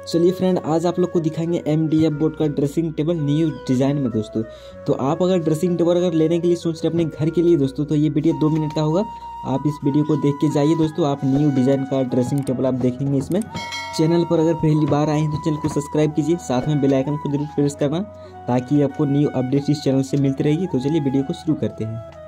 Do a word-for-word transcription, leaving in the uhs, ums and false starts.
चलिए फ्रेंड, आज आप लोग को दिखाएंगे एम डी एफ बोर्ड का ड्रेसिंग टेबल न्यू डिज़ाइन में दोस्तों। तो आप अगर ड्रेसिंग टेबल अगर लेने के लिए सोच रहे हैं अपने घर के लिए दोस्तों, तो ये वीडियो दो मिनट का होगा। आप इस वीडियो को देख के जाइए दोस्तों, आप न्यू डिज़ाइन का ड्रेसिंग टेबल आप देखेंगे इसमें। चैनल पर अगर पहली बार आए हैं तो चैनल को सब्सक्राइब कीजिए, साथ में बेल आइकन को जरूर प्रेस करना ताकि आपको न्यू अपडेट्स इस चैनल से मिलती रहेगी। तो चलिए वीडियो को शुरू करते हैं।